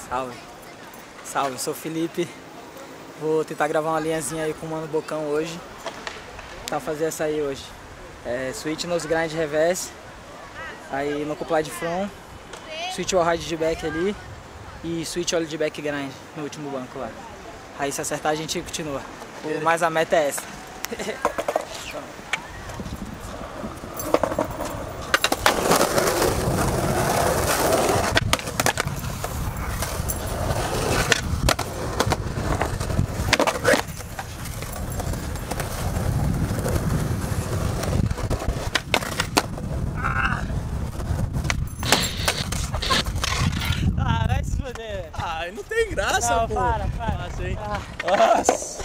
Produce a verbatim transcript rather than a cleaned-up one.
Salve. Salve, sou o Felipe. Vou tentar gravar uma linhazinha aí com o Mano Bocão hoje. Tá fazer essa aí hoje. É, switch nose grind reverse. Aí no coupled de front. Switch wallride de back ali. E switch ollie de back grind no último banco lá. Aí se acertar a gente continua. Mas a meta é essa. Ah, vai se foder. Ah, não tem graça, Não, pô. para, para. Nossa, hein? Ah. Nossa.